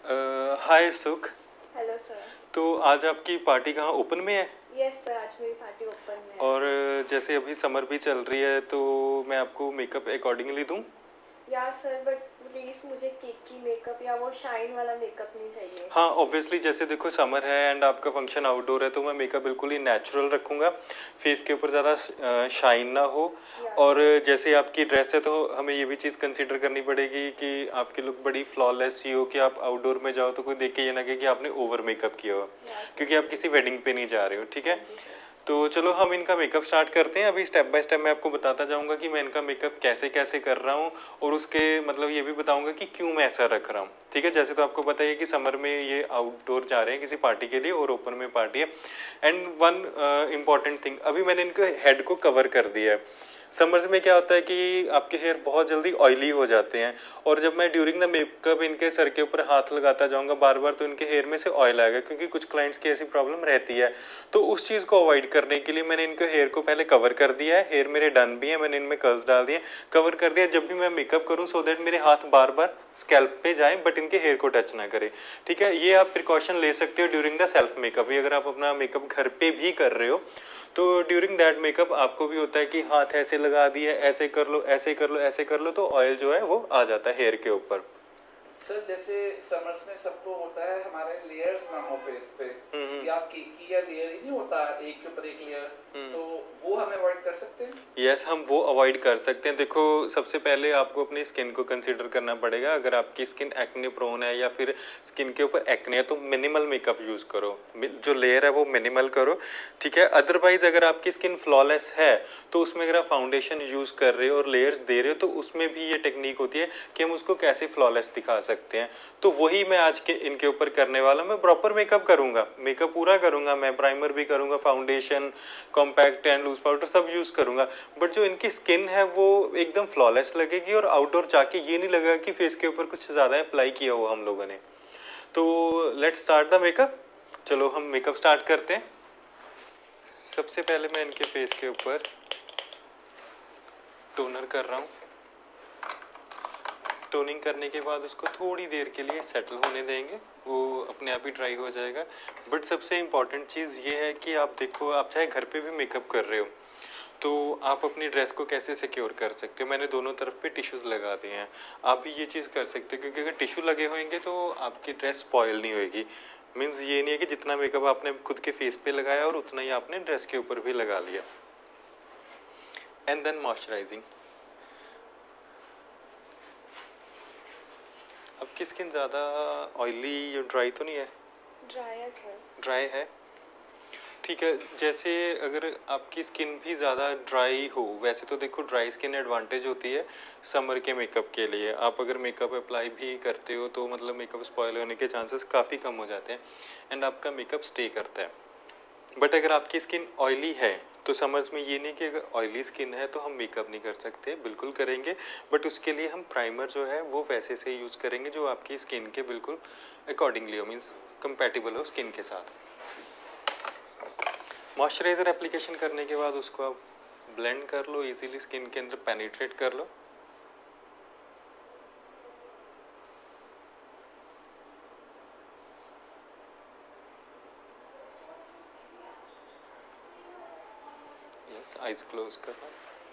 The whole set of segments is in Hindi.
हाय सुख। Hello sir. तो आज आपकी पार्टी कहाँ, ओपन में है? यस सर, आज मेरी पार्टी ओपन में है। और जैसे अभी समर भी चल रही है तो मैं आपको मेकअप अकॉर्डिंगली दूँ? या सर, बट प्लीज़ मुझे केकी मेकअप या वो शाइन वाला मेकअप नहीं चाहिए। हाँ ऑब्वियसली, जैसे देखो समर है एंड आपका फंक्शन आउटडोर है तो मैं मेकअप बिल्कुल ही नेचुरल रखूँगा, फेस के ऊपर ज़्यादा शाइन ना हो। और जैसे आपकी ड्रेस है तो हमें ये भी चीज़ कंसीडर करनी पड़ेगी कि आपकी लुक बड़ी फ्लॉलेस ही हो, कि आप आउटडोर में जाओ तो कोई देख के ये ना कहे कि आपने ओवर मेकअप किया हो, क्योंकि आप किसी वेडिंग पे नहीं जा रहे हो। ठीक है, तो चलो हम इनका मेकअप स्टार्ट करते हैं। अभी स्टेप बाय स्टेप मैं आपको बताता जाऊंगा कि मैं इनका मेकअप कैसे कैसे कर रहा हूँ, और उसके मतलब ये भी बताऊंगा कि क्यों मैं ऐसा रख रहा हूँ। ठीक है, जैसे तो आपको पता है कि समर में ये आउटडोर जा रहे हैं किसी पार्टी के लिए और ओपन में पार्टी है। एंड वन इम्पॉर्टेंट थिंग, अभी मैंने इनके हेड को कवर कर दिया है। समर्स में क्या होता है कि आपके हेयर बहुत जल्दी ऑयली हो जाते हैं, और जब मैं ड्यूरिंग द मेकअप इनके सर के ऊपर हाथ लगाता जाऊंगा बार बार तो इनके हेयर में से ऑयल आएगा, क्योंकि कुछ क्लाइंट्स की ऐसी प्रॉब्लम रहती है। तो उस चीज़ को अवॉइड करने के लिए मैंने इनके हेयर को पहले कवर कर दिया है। हेयर मेरे डन भी है, मैंने इनमें कर्ल्स डाल दिए, कवर कर दिया जब भी मैं मेकअप करूँ, सो दैट मेरे हाथ बार बार स्कैल्प पे जाए बट इनके हेयर को टच ना करे। ठीक है, ये आप प्रिकॉशन ले सकते हो ड्यूरिंग द सेल्फ मेकअप। अगर आप अपना मेकअप घर पे भी कर रहे हो तो ड्यूरिंग दैट मेकअप आपको भी होता है कि हाथ ऐसे लगा दिए, ऐसे कर लो, ऐसे कर लो, ऐसे कर लो, तो ऑयल जो है वो आ जाता है हेयर के ऊपर। सर जैसे समर्स में सबको होता है हमारे लेयर्स ना हो फेस पे, या केकी या लेयर ही नहीं होता एक के ऊपर एक लेयर, तो वो हम अवॉइड कर सकते हैं? यस, हम वो अवॉइड कर सकते हैं। देखो सबसे पहले आपको अपनी स्किन को कंसीडर करना पड़ेगा। अगर आपकी स्किन एक्ने प्रोन है या फिर स्किन के ऊपर एक्ने है तो मिनिमल मेकअप यूज करो, जो लेयर है वो मिनिमल करो। ठीक है, अदरवाइज अगर आपकी स्किन फ्लॉलेस है तो उसमें अगर आप फाउंडेशन यूज कर रहे हो और लेयर्स दे रहे हो तो उसमें भी ये टेक्निक होती है कि हम उसको कैसे फ्लॉलेस दिखा सकते हैं। तो वही मैं आज के इनके ऊपर करने वाला हूं। मैं प्रॉपर मेकअप करूंगा, मेकअप पूरा करूंगा, मैं प्राइमर भी करूंगा, foundation, compact and loose powder सब यूज करूंगा, बट जो इनकी स्किन है वो एकदम फ्लॉलेस लगेगी और आउटडोर जाके ये नहीं लगेगा कि फेस के ऊपर कुछ ज्यादा अप्लाई किया हुआ हम लोगों ने। तो लेट्स स्टार्ट द मेकअप। चलो हम मेकअप स्टार्ट करते हैं। सबसे पहले मैं इनके फेस के ऊपर टोनर कर रहा हूँ। टोनिंग करने के बाद उसको थोड़ी देर के लिए सेटल होने देंगे, वो अपने आप ही ड्राई हो जाएगा। बट सबसे इम्पॉर्टेंट चीज़ ये है कि आप देखो, आप चाहे घर पे भी मेकअप कर रहे हो तो आप अपनी ड्रेस को कैसे सिक्योर कर सकते हो। मैंने दोनों तरफ पे टिश्यूज़ लगा दिए हैं, आप भी ये चीज़ कर सकते हो, क्योंकि अगर टिश्यू लगे होंगे तो आपकी ड्रेस स्पॉयल नहीं होगी। मीन्स ये नहीं है कि जितना मेकअप आपने खुद के फेस पे लगाया और उतना ही आपने ड्रेस के ऊपर भी लगा लिया। And then moisturizing. आपकी स्किन ज़्यादा ऑयली या ड्राई तो नहीं है? ड्राई है सर। ड्राई है, ठीक है। जैसे अगर आपकी स्किन भी ज़्यादा ड्राई हो, वैसे तो देखो ड्राई स्किन एडवांटेज होती है समर के मेकअप के लिए। आप अगर मेकअप अप्लाई भी करते हो तो मतलब मेकअप स्पॉइल होने के चांसेस काफ़ी कम हो जाते हैं एंड आपका मेकअप स्टे करता है। बट अगर आपकी स्किन ऑयली है तो समर्स में ये नहीं कि अगर ऑयली स्किन है तो हम मेकअप नहीं कर सकते, बिल्कुल करेंगे, बट उसके लिए हम प्राइमर जो है वो वैसे से यूज़ करेंगे जो आपकी स्किन के बिल्कुल अकॉर्डिंगली हो, मीन्स कंपैटिबल हो स्किन के साथ। मॉइस्चराइज़र एप्लीकेशन करने के बाद उसको आप ब्लेंड कर लो, इजीली स्किन के अंदर पेनिट्रेट कर लो। यस, आइज क्लोज करना।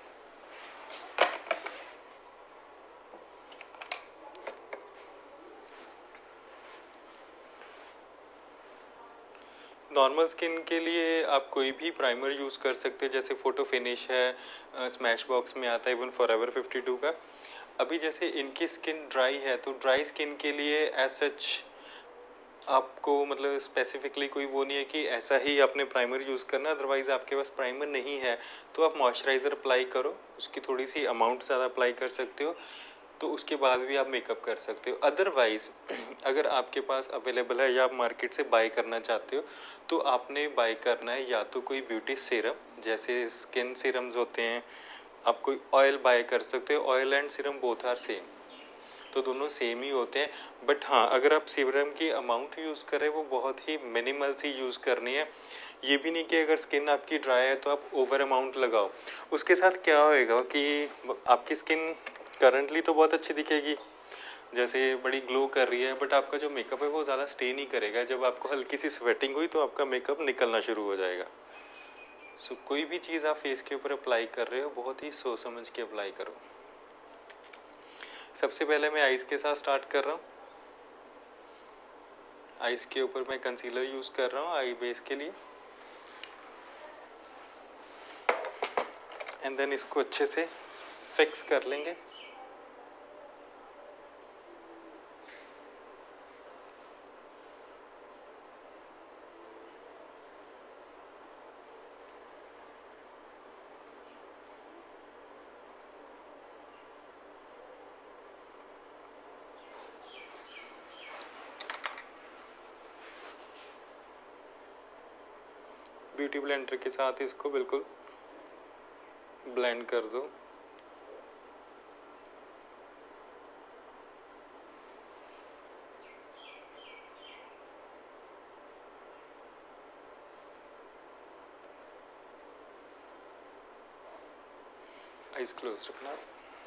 नॉर्मल स्किन के लिए आप कोई भी प्राइमर यूज़ कर सकते हो, जैसे फोटो फिनिश है, स्मैश बॉक्स में आता है, इवन फॉरएवर 52 का। अभी जैसे इनकी स्किन ड्राई है तो ड्राई स्किन के लिए एज सच आपको मतलब स्पेसिफिकली कोई वो नहीं है कि ऐसा ही आपने प्राइमर यूज़ करना, अदरवाइज़ आपके पास प्राइमर नहीं है तो आप मॉइस्चराइज़र अप्लाई करो, उसकी थोड़ी सी अमाउंट ज़्यादा अप्लाई कर सकते हो, तो उसके बाद भी आप मेकअप कर सकते हो। अदरवाइज़ अगर आपके पास अवेलेबल है या आप मार्केट से बाय करना चाहते हो तो आपने बाय करना है या तो कोई ब्यूटी सीरम, जैसे स्किन सीरम्स होते हैं, आप कोई ऑयल बाय कर सकते हो। Oil and serum both are same, तो दोनों सेम ही होते हैं। बट हाँ, अगर आप सीरम की अमाउंट यूज़ करें वो बहुत ही मिनिमल सी यूज़ करनी है। ये भी नहीं कि अगर स्किन आपकी ड्राई है तो आप ओवर अमाउंट लगाओ। उसके साथ क्या होएगा कि आपकी स्किन करंटली तो बहुत अच्छी दिखेगी, जैसे बड़ी ग्लो कर रही है, बट आपका जो मेकअप है वो ज़्यादा स्टे नहीं करेगा। जब आपको हल्की सी स्वेटिंग हुई तो आपका मेकअप निकलना शुरू हो जाएगा। सो कोई भी चीज़ आप फेस के ऊपर अप्लाई कर रहे हो बहुत ही सोच समझ के अप्लाई करो। सबसे पहले मैं आइज़ के साथ स्टार्ट कर रहा हूँ। आइज़ के ऊपर मैं कंसीलर यूज़ कर रहा हूँ आई बेस के लिए, एंड देन इसको अच्छे से फिक्स कर लेंगे। ब्यूटी ब्लेंडर के साथ इसको बिल्कुल ब्लेंड कर दो। आइज क्लोज रखना।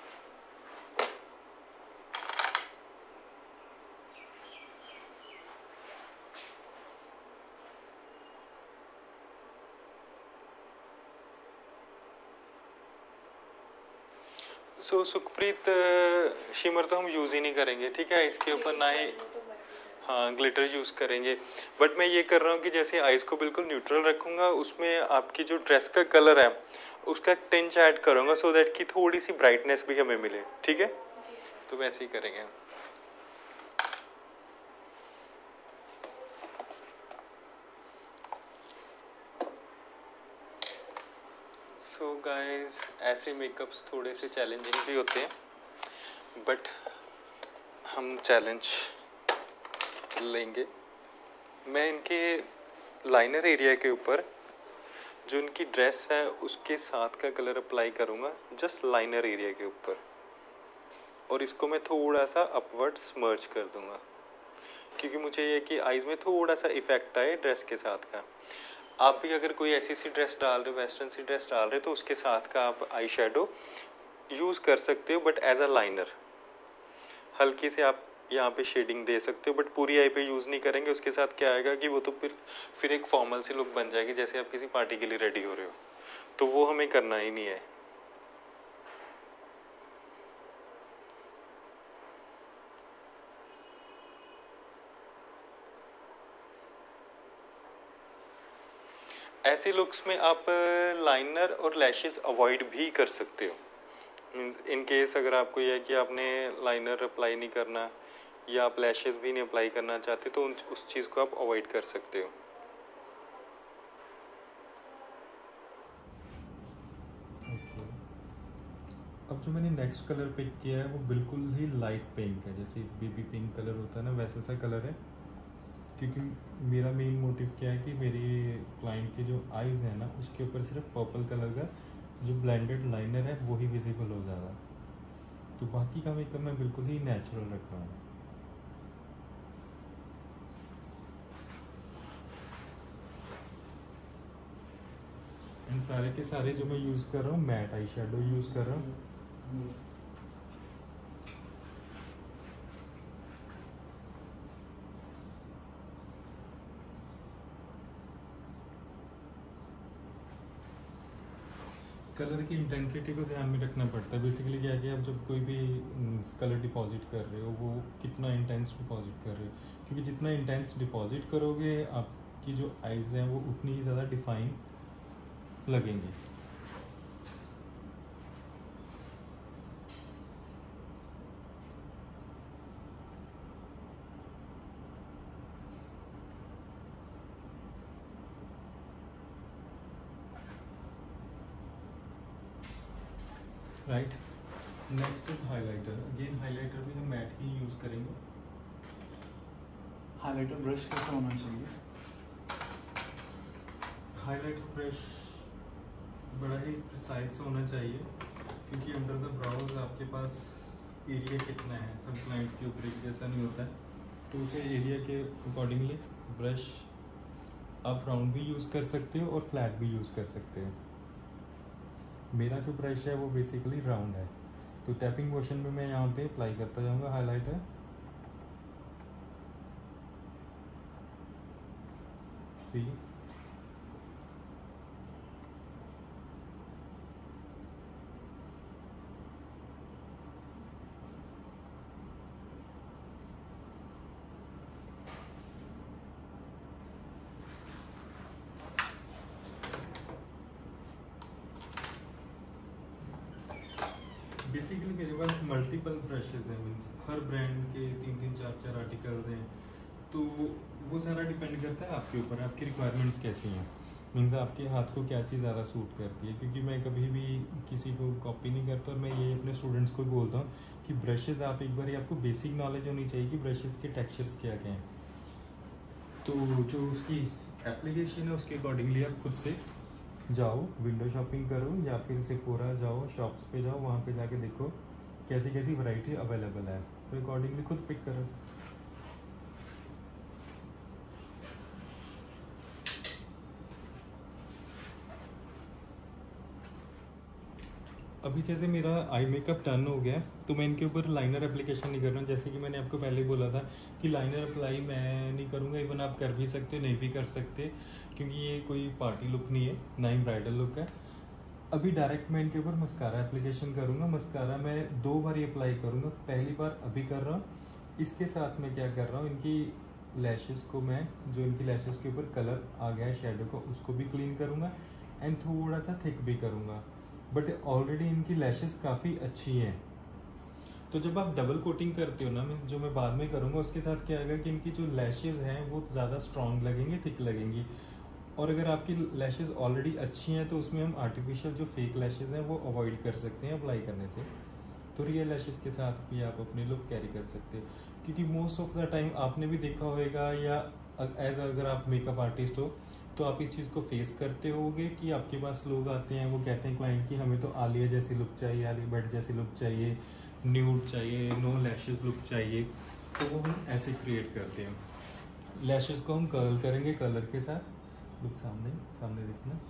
सो सुखप्रीत, शिमर तो हम यूज़ ही नहीं करेंगे, ठीक है। इसके ऊपर ना ही हाँ ग्लिटर यूज़ करेंगे। बट मैं ये कर रहा हूँ कि जैसे आइज़ को बिल्कुल न्यूट्रल रखूँगा, उसमें आपकी जो ड्रेस का कलर है उसका टिंच ऐड करूँगा सो दैट कि थोड़ी सी ब्राइटनेस भी हमें मिले, ठीक है। तो वैसे ही करेंगे। सो गाइस, ऐसे मेकअप्स थोड़े से चैलेंजिंग भी होते हैं, बट हम चैलेंज लेंगे। मैं इनके लाइनर एरिया के ऊपर जो इनकी ड्रेस है उसके साथ का कलर अप्लाई करूँगा, जस्ट लाइनर एरिया के ऊपर, और इसको मैं थोड़ा सा अपवर्ड स्मर्च कर दूँगा, क्योंकि मुझे ये कि आइज़ में थोड़ा सा इफ़ेक्ट आए ड्रेस के साथ का। आप भी अगर कोई ऐसी सी ड्रेस डाल रहे हो, वेस्टर्न सी ड्रेस डाल रहे हो, तो उसके साथ का आप आई शेडो यूज़ कर सकते हो, बट एज अ लाइनर हल्की से आप यहाँ पे शेडिंग दे सकते हो, बट पूरी आई पे यूज़ नहीं करेंगे। उसके साथ क्या आएगा कि वो तो फिर एक फॉर्मल सी लुक बन जाएगी, जैसे आप किसी पार्टी के लिए रेडी हो रहे हो, तो वो हमें करना ही नहीं है। ऐसी लुक्स में आप लाइनर और लैशेस अवॉइड भी कर सकते हो। मीन्स इन केस अगर आपको यह है कि आपने लाइनर अप्लाई नहीं करना या आप लैशेस भी नहीं अप्लाई करना चाहते, तो उस चीज़ को आप अवॉइड कर सकते हो। अब जो मैंने नेक्स्ट कलर पिक किया है वो बिल्कुल ही लाइट पिंक है, जैसे बेबी पिंक कलर होता है ना, वैसा सा कलर है। क्योंकि मेरा मेन मोटिव क्या है कि मेरी क्लाइंट की जो आईज़ है ना उसके ऊपर सिर्फ पर्पल कलर का जो ब्लेंडेड लाइनर है वो ही विजिबल हो जाएगा। तो बाकी का मेकअप मैं बिल्कुल ही नेचुरल रख रहा हूँ। इन सारे के सारे जो मैं यूज़ कर रहा हूँ मैट आई शेडो यूज़ कर रहा हूँ। कलर की इंटेंसिटी को ध्यान में रखना पड़ता है। बेसिकली क्या है कि आप जब कोई भी कलर डिपॉजिट कर रहे हो वो कितना इंटेंस डिपॉजिट कर रहे हो, क्योंकि जितना इंटेंस डिपॉजिट करोगे आपकी जो आइज़ हैं वो उतनी ही ज़्यादा डिफाइन लगेंगी। Right, next is highlighter. Again highlighter भी हम मैट ही यूज़ करेंगे। हाइलाइटर ब्रश कैसा होना चाहिए? हाइलाइटर ब्रश बड़ा ही प्रिसाइज होना चाहिए, क्योंकि अंडर द ब्राउज आपके पास एरिया कितना है सब क्लाइंट्स के ऊपर एक जैसा नहीं होता है, तो उसे एरिया के अकॉर्डिंगली ब्रश आप राउंड भी यूज़ कर सकते हो और फ्लैट भी यूज़ कर सकते हो। मेरा जो ब्रश है वो बेसिकली राउंड है, तो टैपिंग मोशन में मैं यहाँ पे अप्लाई करता जाऊँगा हाइलाइटर। 3। बेसिकली मेरे पास मल्टीपल ब्रशेज हैं, मीन्स हर ब्रांड के 3-3, 4-4 आर्टिकल्स हैं, तो वो सारा डिपेंड करता है आपके ऊपर, आपकी रिक्वायरमेंट्स कैसी हैं, मीन्स आपके हाथ को क्या चीज़ ज़्यादा सूट करती है। क्योंकि मैं कभी भी किसी को कॉपी नहीं करता और मैं ये अपने स्टूडेंट्स को भी बोलता हूँ कि ब्रशेज़ आप एक बार आपको बेसिक नॉलेज होनी चाहिए कि ब्रशेज़ के टेक्सचर्स क्या क्या हैं, तो जो उसकी एप्लीकेशन है उसके अकॉर्डिंगली आप खुद से जाओ, विंडो शॉपिंग करो या फिर सेफोरा जाओ, शॉप्स पे जाओ, वहाँ पे जाके देखो कैसी कैसी वैरायटी अवेलेबल है, तो अकॉर्डिंगली खुद पिक करो। अभी जैसे मेरा आई मेकअप डन हो गया तो मैं इनके ऊपर लाइनर एप्लीकेशन नहीं कर रहा हूँ। जैसे कि मैंने आपको पहले ही बोला था कि लाइनर अप्लाई मैं नहीं करूँगा, इवन आप कर भी सकते हो, नहीं भी कर सकते, क्योंकि ये कोई पार्टी लुक नहीं है, ना ही ब्राइडल लुक है। अभी डायरेक्ट मैं इनके ऊपर मस्कारा एप्लीकेशन करूँगा। मस्कारा मैं 2 बार ही अप्लाई करूँगा, पहली बार अभी कर रहा हूँ। इसके साथ मैं क्या कर रहा हूँ, इनकी लैशेज़ को मैं, जो इनकी लैशेज़ के ऊपर कलर आ गया है शेडो का, उसको भी क्लीन करूँगा एंड थोड़ा सा थिक भी करूँगा। बट ऑलरेडी इनकी लैशेज़ काफ़ी अच्छी हैं, तो जब आप डबल कोटिंग करते हो ना, मीन्स जो मैं बाद में करूँगा उसके साथ क्या आएगा कि इनकी जो लैशेज़ हैं वो ज़्यादा स्ट्रॉन्ग लगेंगी, थिक लगेंगी। और अगर आपकी लैशेज़ ऑलरेडी अच्छी हैं तो उसमें हम आर्टिफिशियल जो फेक लैशेज़ हैं वो अवॉइड कर सकते हैं अप्लाई करने से। तो रियल लैशेज़ के साथ भी आप अपने लुक कैरी कर सकते हो, क्योंकि मोस्ट ऑफ द टाइम आपने भी देखा होगा, या एज अगर आप मेकअप आर्टिस्ट हो तो आप इस चीज़ को फेस करते होगे कि आपके पास लोग आते हैं, वो कहते हैं क्लाइंट कि हमें तो आलिया जैसी लुक चाहिए, आलिया भट्ट जैसी लुक चाहिए, न्यूड चाहिए, नो लैशेज़ लुक चाहिए, तो वो हम ऐसे क्रिएट करते हैं। लैशेज़ को हम कर्ल करेंगे कलर के साथ, लुक सामने सामने देखना,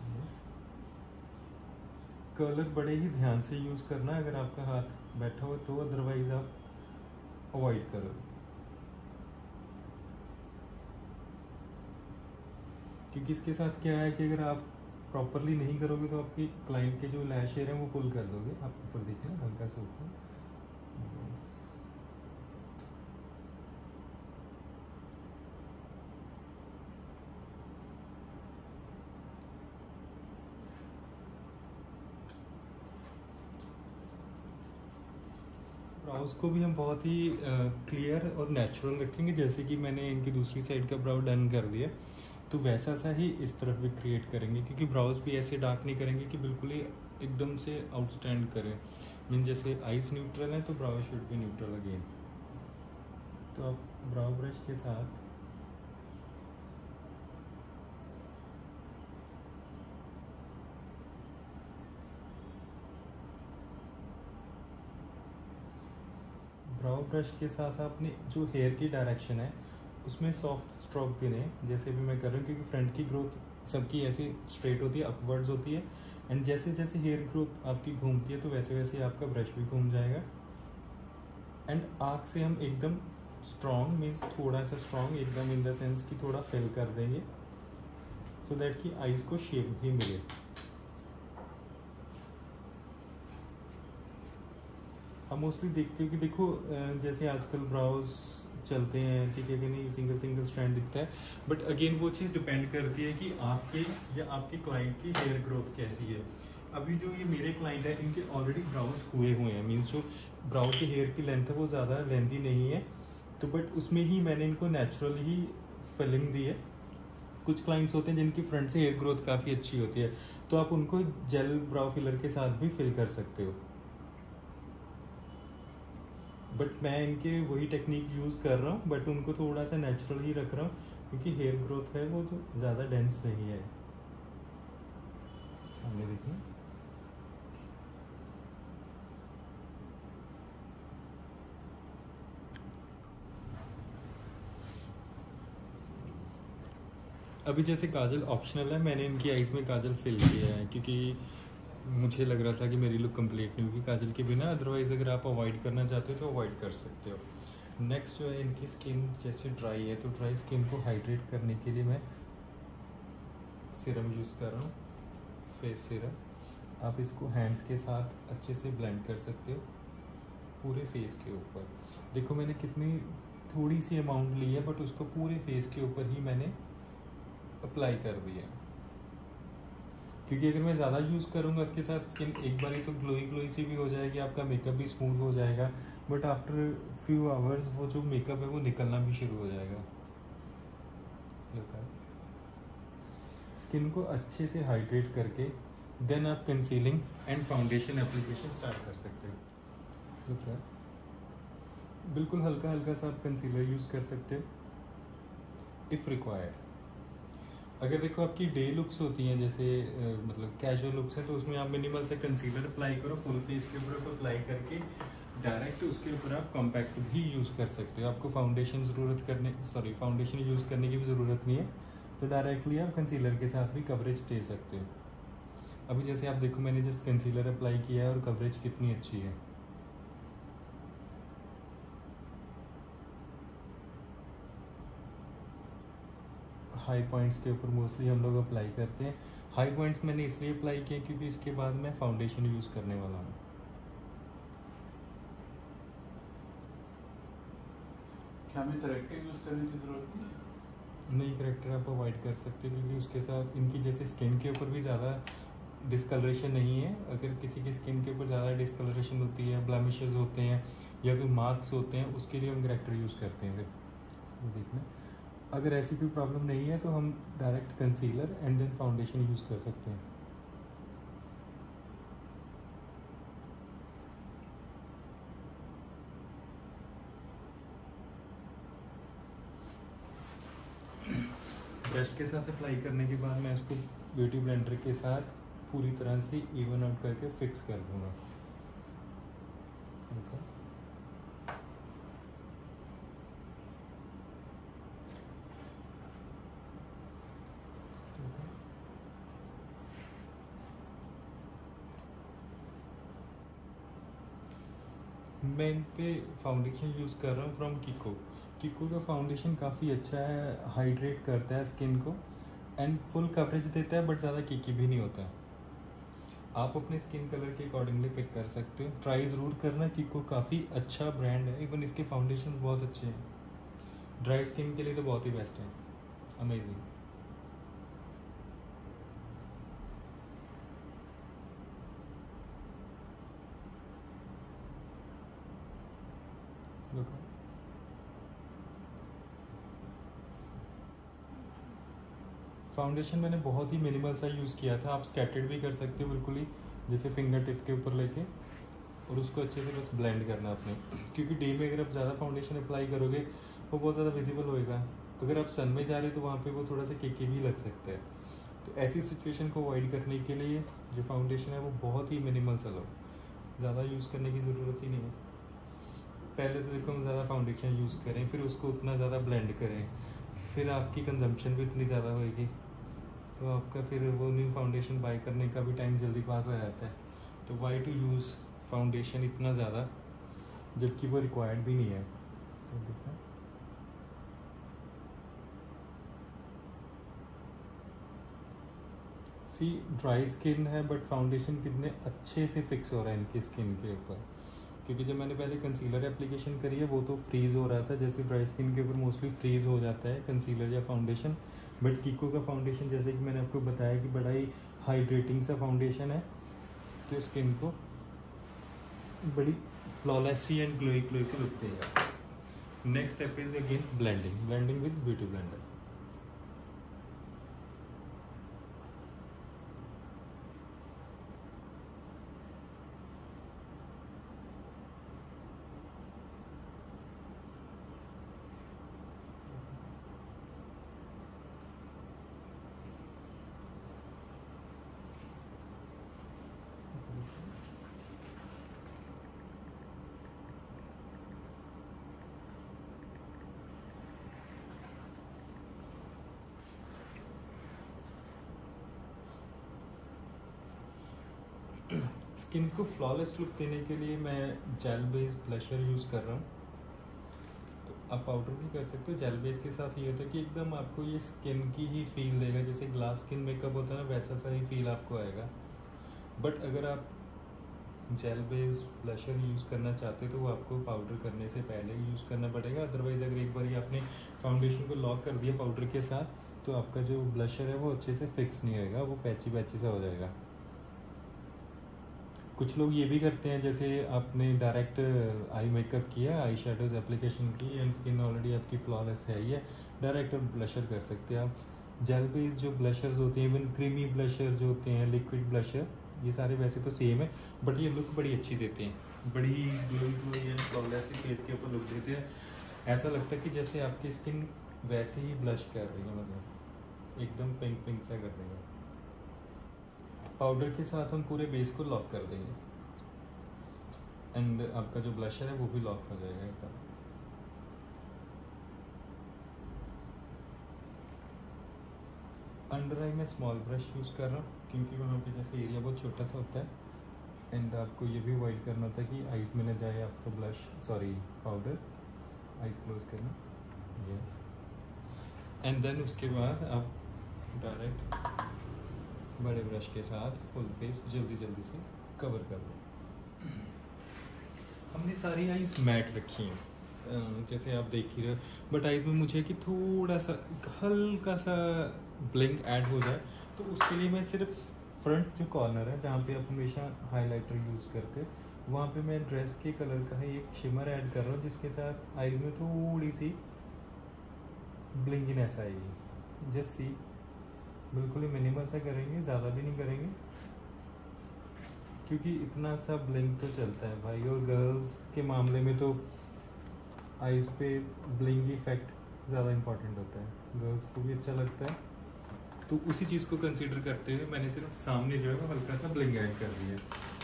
कलर बड़े ही ध्यान से यूज़ करना अगर आपका हाथ बैठा हो तो, अदरवाइज आप अवॉइड करो। क्योंकि इसके साथ क्या है कि अगर आप प्रॉपरली नहीं करोगे तो आपकी क्लाइंट के जो लैश हेयर हैं वो पुल कर दोगे। आप ऊपर देखिए हल्का सा ऊपर, ब्राउज को भी हम बहुत ही क्लियर और नेचुरल रखेंगे। जैसे कि मैंने इनकी दूसरी साइड का ब्राउ डन कर दिया, तो वैसा सा ही इस तरफ भी क्रिएट करेंगे, क्योंकि ब्राउज भी ऐसे डार्क नहीं करेंगे कि बिल्कुल ही एकदम से आउटस्टैंड करें। मीन जैसे आईज न्यूट्रल है तो brow should be neutral again. तो आप ब्राउ ब्रश के साथ अपने जो हेयर की डायरेक्शन है उसमें सॉफ्ट स्ट्रोक देने, जैसे भी मैं कर रहा हूँ, क्योंकि फ्रंट की ग्रोथ सबकी ऐसी स्ट्रेट होती है, अपवर्ड्स होती है, एंड जैसे जैसे हेयर ग्रोथ आपकी घूमती है तो वैसे वैसे आपका ब्रश भी घूम जाएगा। एंड आँख से हम एकदम स्ट्रॉन्ग, मीन्स थोड़ा सा स्ट्रॉन्ग एकदम, इन द सेंस कि थोड़ा फिल कर देंगे, सो दैट कि आईज को शेप भी मिले। हम मोस्टली देखते हैं कि देखो जैसे आजकल ब्राउज चलते हैं, ठीक है कि नहीं, सिंगल सिंगल स्ट्रैंड दिखता है, बट अगेन वो चीज़ डिपेंड करती है कि आपके या आपके क्लाइंट की हेयर ग्रोथ कैसी है। अभी जो ये मेरे क्लाइंट है इनके ऑलरेडी ब्राउज हुए हैं, मीन्स जो ब्राउ की हेयर की लेंथ है वो ज़्यादा लेंथी नहीं है, तो बट उसमें ही मैंने इनको नेचुरल ही फिलिंग दी है। कुछ क्लाइंट्स होते हैं जिनकी फ्रंट से हेयर ग्रोथ काफ़ी अच्छी होती है, तो आप उनको जेल ब्राउ फिलर के साथ भी फिल कर सकते हो। बट मैं इनके वही टेक्निक यूज़ कर रहा हूँ, बट उनको थोड़ा सा नेचुरल ही रख रहा हूँ, क्योंकि हेयर ग्रोथ है वो जो ज़्यादा डेंस नहीं है। सामने देखिए, अभी जैसे काजल ऑप्शनल है, मैंने इनकी आईज में काजल फिल किया है क्योंकि मुझे लग रहा था कि मेरी लुक कंप्लीट नहीं होगी काजल के बिना। अदरवाइज़ अगर आप अवॉइड करना चाहते हो तो अवॉइड कर सकते हो। नेक्स्ट जो है, इनकी स्किन जैसे ड्राई है, तो ड्राई स्किन को हाइड्रेट करने के लिए मैं सीरम यूज़ कर रहा हूँ, फेस सीरम। आप इसको हैंड्स के साथ अच्छे से ब्लेंड कर सकते हो पूरे फेस के ऊपर। देखो मैंने कितनी थोड़ी सी अमाउंट ली है, बट उसको पूरे फेस के ऊपर ही मैंने अप्लाई कर दिया, क्योंकि अगर मैं ज़्यादा यूज़ करूँगा उसके साथ स्किन एक बार ही तो ग्लोई सी भी हो जाएगी, आपका मेकअप भी स्मूथ हो जाएगा, बट आफ्टर फ्यू आवर्स वो जो मेकअप है वो निकलना भी शुरू हो जाएगा। स्किन को अच्छे से हाइड्रेट करके देन आप concealing and foundation application start कर सकते हो। बिल्कुल हल्का हल्का सा आप कंसीलर यूज़ कर सकते हो इफ़ रिक्वायर्ड। अगर देखो आपकी डे लुक्स होती हैं, जैसे मतलब कैजुअल लुक्स है, तो उसमें आप मिनिमल से कंसीलर अप्लाई करो, फुल फेस के ऊपर अप्लाई करके डायरेक्ट उसके ऊपर आप कॉम्पैक्ट भी यूज़ कर सकते हो। आपको फाउंडेशन यूज़ करने की भी ज़रूरत नहीं है, तो डायरेक्टली आप कंसीलर के साथ भी कवरेज दे सकते हो। अभी जैसे आप देखो मैंने जस्ट कंसीलर अप्लाई किया है और कवरेज कितनी अच्छी है। हाई पॉइंट्स के ऊपर मोस्टली हम लोग अप्लाई करते हैं। हाई पॉइंट्स मैंने इसलिए अप्लाई किया क्योंकि इसके बाद मैं फाउंडेशन यूज़ करने वाला हूँ। क्या हमें करेक्टर यूज़ करने की ज़रूरत नहीं, करेक्टर आप अवॉइड कर सकते हो, क्योंकि उसके साथ इनकी जैसे स्किन के ऊपर भी ज़्यादा डिस्कलरेशन नहीं है। अगर किसी की स्किन के ऊपर ज़्यादा डिस्कलरेशन होती है, ब्लेमिशेस होते हैं या कोई मार्क्स होते हैं, उसके लिए हम करेक्टर यूज़ करते हैं। फिर देखना, अगर ऐसी कोई प्रॉब्लम नहीं है तो हम direct concealer and then foundation use कर सकते हैं। ब्रश के साथ अप्लाई करने के बाद मैं इसको ब्यूटी ब्लेंडर के साथ पूरी तरह से इवन आउट करके फिक्स कर दूँगा। मैं इन पे फाउंडेशन यूज़ कर रहा हूँ फ्रॉम किको का फाउंडेशन काफ़ी अच्छा है, हाइड्रेट करता है स्किन को एंड फुल कवरेज देता है, बट ज़्यादा किकी भी नहीं होता है। आप अपने स्किन कलर के अकॉर्डिंगली पिक कर सकते हो। ट्राई ज़रूर करना, किको काफ़ी अच्छा ब्रांड है, इवन इसके फाउंडेशन बहुत अच्छे हैं। ड्राई स्किन के लिए तो बहुत ही बेस्ट है, अमेजिंग। फाउंडेशन मैंने बहुत ही मिनिमल सा यूज़ किया था। आप स्कैटर्ड भी कर सकते हो बिल्कुल ही, जैसे फिंगर टिप के ऊपर लेके, और उसको अच्छे से बस ब्लेंड करना आपने, क्योंकि डे में अगर आप ज़्यादा फाउंडेशन अप्लाई करोगे वो बहुत ज़्यादा विजिबल होएगा। अगर आप सन में जा रहे हो तो वहाँ पे वो थोड़ा सा केके भी लग सकता है। तो ऐसी सिचुएशन को अवॉइड करने के लिए जो फाउंडेशन है वो बहुत ही मिनिमल सा लो, ज़्यादा यूज़ करने की ज़रूरत ही नहीं है। पहले तो देखो हम ज़्यादा फाउंडेशन यूज़ करें, फिर उसको उतना ज़्यादा ब्लेंड करें, फिर आपकी कंजम्पशन भी इतनी ज़्यादा होएगी, तो आपका फिर वो न्यू फाउंडेशन बाय करने का भी टाइम जल्दी पास हो जाता है। तो वाई टू यूज़ फाउंडेशन इतना ज़्यादा जबकि वो रिक्वायर्ड भी नहीं है। सी ड्राई स्किन है, बट फाउंडेशन कितने अच्छे से फिक्स हो रहा है इनकी स्किन के ऊपर, क्योंकि जब मैंने पहले कंसीलर एप्लीकेशन करी है वो तो फ्रीज़ हो रहा था, जैसे ड्राई स्किन के ऊपर मोस्टली फ्रीज़ हो जाता है कंसीलर या फाउंडेशन। बट किको का फाउंडेशन जैसे कि मैंने आपको बताया कि बड़ा ही हाइड्रेटिंग सा फाउंडेशन है, तो स्किन को बड़ी फ्लॉलेसी एंड ग्लोई सी लुक देगा। Next step is again blending with beauty blender. Skin को फ्लॉलेस लुक देने के लिए मैं जेल बेस्ड ब्लशर यूज़ कर रहा हूँ। आप पाउडर भी कर सकते हो। जेल बेस के साथ ये होता है कि एकदम आपको ये स्किन की ही फील देगा, जैसे ग्लास स्किन मेकअप होता है ना, वैसा सा ही फील आपको आएगा। बट अगर आप जेल बेस ब्लशर यूज़ करना चाहते हो तो वो आपको पाउडर करने से पहले यूज़ करना पड़ेगा। अदरवाइज़ अगर एक बार आपने फाउंडेशन को लॉक कर दिया पाउडर के साथ तो आपका जो ब्लशर है वो अच्छे से फिक्स नहीं होएगा, वो पैची पैची सा हो जाएगा। कुछ लोग ये भी करते हैं, जैसे आपने डायरेक्ट आई मेकअप किया, आई शेडोज एप्लीकेशन की एंड स्किन ऑलरेडी आपकी फ्लॉलेस है ही है, डायरेक्ट ब्लशर कर सकते हैं आप। जेल बेस्ड जो ब्लशर्स होते हैं, इवन क्रीमी ब्लशर जो होते हैं, लिक्विड ब्लशर, ये सारे वैसे तो सेम है बट ये लुक बड़ी अच्छी देते हैं, बड़ी ग्लोई एंड फ्लॉलेस फेस के ऊपर लुक देते हैं। ऐसा लगता है कि जैसे आपकी स्किन वैसे ही ब्लश कर रही है, मतलब एकदम पिंक पिंक सा कर देगा। पाउडर के साथ हम पूरे बेस को लॉक कर देंगे एंड आपका जो ब्लशर है वो भी लॉक हो जाएगा एकदम। अंडर आई में स्मॉल ब्रश यूज़ कर रहा हूँ क्योंकि वहाँ पे जैसे एरिया बहुत छोटा सा होता है एंड आपको ये भी अवॉइड करना होता है कि आइज़ में न जाए आपका blush, sorry powder. Eyes close करना, यस। एंड देन उसके बाद आप डायरेक्ट बड़े ब्रश के साथ फुल फेस जल्दी जल्दी से कवर कर दो। हमने सारी आइज़ मैट रखी हैं जैसे आप देख ही रहे हो, बट आइज़ में मुझे कि थोड़ा सा हल्का सा ब्लिंक ऐड हो जाए, तो उसके लिए मैं सिर्फ फ्रंट जो कॉर्नर है जहाँ पे आप हमेशा हाइलाइटर यूज़ करते हैं, वहाँ पे मैं ड्रेस के कलर का ही एक शिमर ऐड कर रहा हूँ जिसके साथ आइज़ में थोड़ी सी ब्लिंकिनेस आएगी। जस्ट सी, बिल्कुल ही मिनिमल सा करेंगे, ज़्यादा भी नहीं करेंगे क्योंकि इतना सा ब्लिंक तो चलता है भाई, और गर्ल्स के मामले में तो आइज़ पे ब्लिंक इफेक्ट ज़्यादा इम्पॉर्टेंट होता है, गर्ल्स को भी अच्छा लगता है। तो उसी चीज़ को कंसीडर करते हुए मैंने सिर्फ सामने जो है वो हल्का सा ब्लिंक ऐड कर दिया।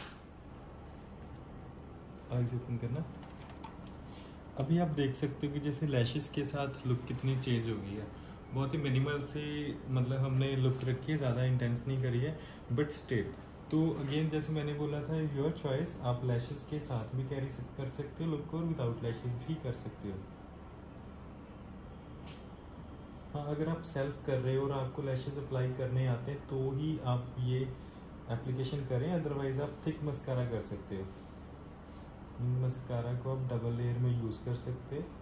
आइज़ ओपन करना। अभी आप देख सकते हो कि जैसे लैशेस के साथ लुक कितनी चेंज हो गई है, बहुत ही मिनिमल से मतलब हमने लुक रखी है, ज़्यादा इंटेंस नहीं करी है बट स्टिल। तो अगेन जैसे मैंने बोला था, योर चॉइस, आप लैशेस के साथ भी कैरी कर सकते हो लुक को और विदाउट लैशेस भी कर सकते हो। हाँ, अगर आप सेल्फ कर रहे हो और आपको लैशेस अप्लाई करने आते हैं तो ही आप ये एप्लीकेशन करें, अदरवाइज आप थिक मस्कारा कर सकते हो। मस्कारा को आप डबल लेयर में यूज़ कर सकते हो,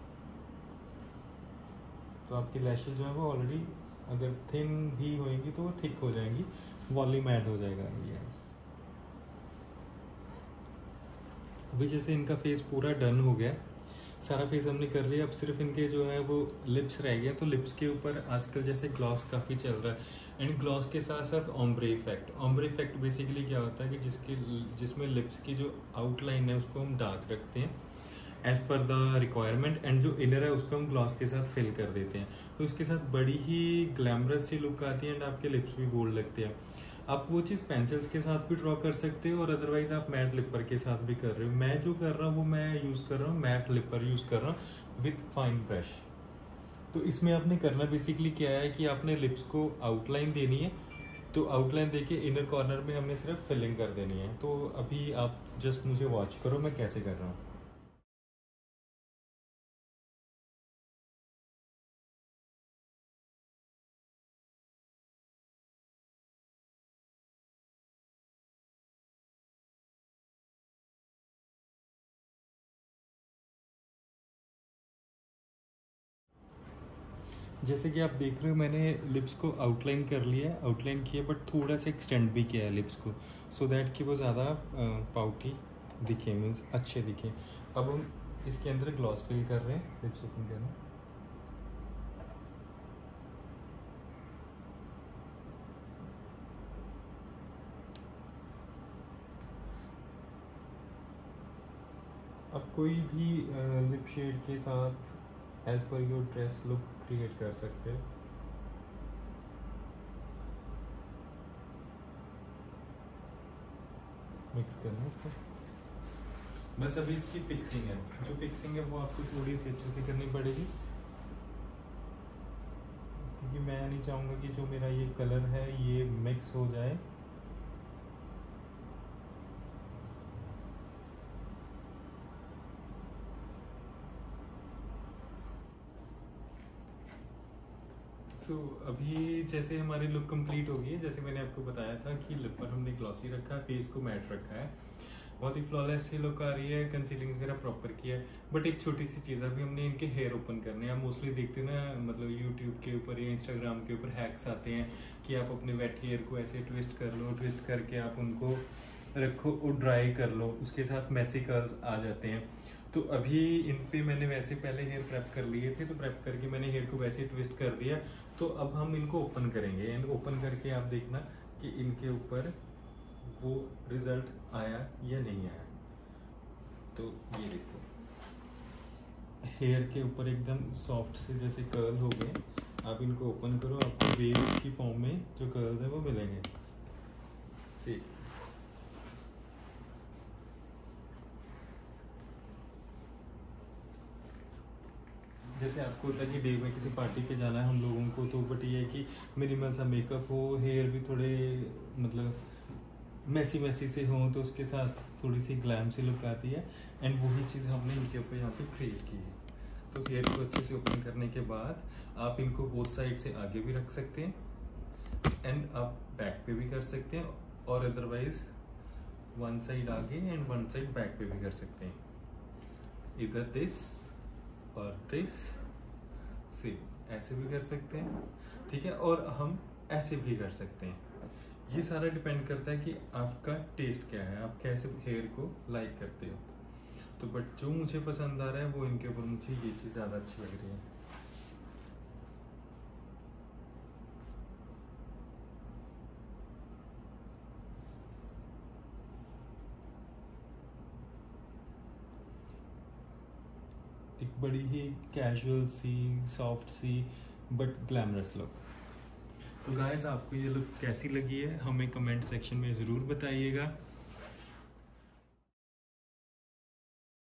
तो आपकी लैशेज जो है वो ऑलरेडी अगर थिन भी होएंगी तो वो थिक हो जाएंगी, वॉल्यूम ऐड हो जाएगा। यस, अभी जैसे इनका फेस पूरा डन हो गया, सारा फेस हमने कर लिया, अब सिर्फ इनके जो है वो लिप्स रह गया। तो लिप्स के ऊपर आजकल जैसे ग्लॉस काफ़ी चल रहा है एंड ग्लॉस के साथ साथ ombre effect. Ombre effect basically क्या होता है कि जिसमें लिप्स की जो आउटलाइन है उसको हम डार्क रखते हैं as per the requirement, and जो इनर है उसको हम ग्लॉस के साथ फिल कर देते हैं, तो उसके साथ बड़ी ही ग्लैमरस सी लुक आती है एंड आपके लिप्स भी बोल्ड लगते हैं। आप वो चीज़ पेंसिल्स के साथ भी ड्रॉ कर सकते हो और अदरवाइज आप मैट लिपर के साथ भी कर रहे हो। मैं जो कर रहा हूँ वो मैं यूज़ कर रहा हूँ मैट लिपर यूज़ कर रहा हूँ विथ फाइन ब्रश। तो इसमें आपने करना बेसिकली क्या है कि आपने लिप्स को आउटलाइन देनी है, तो आउटलाइन देके इनर कॉर्नर में हमने सिर्फ फिलिंग कर देनी है। तो अभी आप जस्ट मुझे वॉच करो मैं कैसे कर रहा हूँ। जैसे कि आप देख रहे हो मैंने लिप्स को आउटलाइन कर लिया है, आउटलाइन किया बट थोड़ा सा एक्सटेंड भी किया है लिप्स को, सो दैट कि वो ज़्यादा पाउटी दिखे, मीन्स अच्छे दिखे। अब हम इसके अंदर ग्लॉस फिल कर रहे हैं, लिप्स ओपन करना। अब कोई भी लिप शेड के साथ as per your dress look create कर सकते हो। मिक्स करना है इसको, बस अभी इसकी फिक्सिंग है, जो फिक्सिंग है वो आपको थोड़ी सी अच्छे से करनी पड़ेगी क्योंकि मैं नहीं चाहूँगा कि जो मेरा ये कलर है ये मिक्स हो जाए। सो अभी जैसे हमारी लुक कंप्लीट हो गई है, जैसे मैंने आपको बताया था कि लिप पर हमने ग्लॉसी रखा है, फेस को मैट रखा है, बहुत ही फ्लॉलेस सी लुक आ रही है, कंसीलिंग वगैरह प्रॉपर किया है। बट एक छोटी सी चीज़, अभी हमने इनके हेयर ओपन करने हैं। आप मोस्टली देखते हैं ना, मतलब यूट्यूब के ऊपर या इंस्टाग्राम के ऊपर हैक्स आते हैं कि आप अपने वेट हेयर को ऐसे ट्विस्ट कर लो, ट्विस्ट करके आप उनको रखो और ड्राई कर लो, उसके साथ मैसी कर्ल्स आ जाते हैं। तो अभी इन पे मैंने वैसे पहले हेयर प्रेप कर लिए थे, तो प्रेप करके मैंने हेयर को वैसे ट्विस्ट कर दिया। तो अब हम इनको ओपन करेंगे, एंड ओपन करके आप देखना कि इनके ऊपर वो रिजल्ट आया या नहीं आया। तो ये देखो, हेयर के ऊपर एकदम सॉफ्ट से जैसे कर्ल हो गए। आप इनको ओपन करो, आपको वेव्स की फॉर्म में जो कर्ल्स हैं वो मिलेंगे। सी जैसे आपको होता है कि डे में किसी पार्टी पे जाना है हम लोगों को, तो बट ये है कि मिनिमल सा मेकअप हो, हेयर भी थोड़े मतलब मैसी से हो, तो उसके साथ थोड़ी सी ग्लैम सी लुक आती है। एंड वही चीज़ हमने इनके ऊपर यहाँ पे क्रिएट की है। तो हेयर को अच्छे से ओपन करने के बाद आप इनको बोथ साइड से आगे भी रख सकते हैं, एंड आप बैक पे भी कर सकते हैं, और अदरवाइज वन साइड आगे एंड वन साइड बैक पे भी कर सकते हैं, इधर दिस और दिस से ऐसे भी कर सकते हैं, ठीक है। और हम ऐसे भी कर सकते हैं। ये सारा डिपेंड करता है कि आपका टेस्ट क्या है, आप कैसे हेयर को लाइक करते हो। तो बट जो मुझे पसंद आ रहा है वो इनके ऊपर मुझे ये चीज़ ज़्यादा अच्छी लग रही है। एक बड़ी ही कैजुअल सी, सॉफ्ट सी बट ग्लैमरस लुक। तो गाइस, आपको ये लुक कैसी लगी है हमें कमेंट सेक्शन में ज़रूर बताइएगा।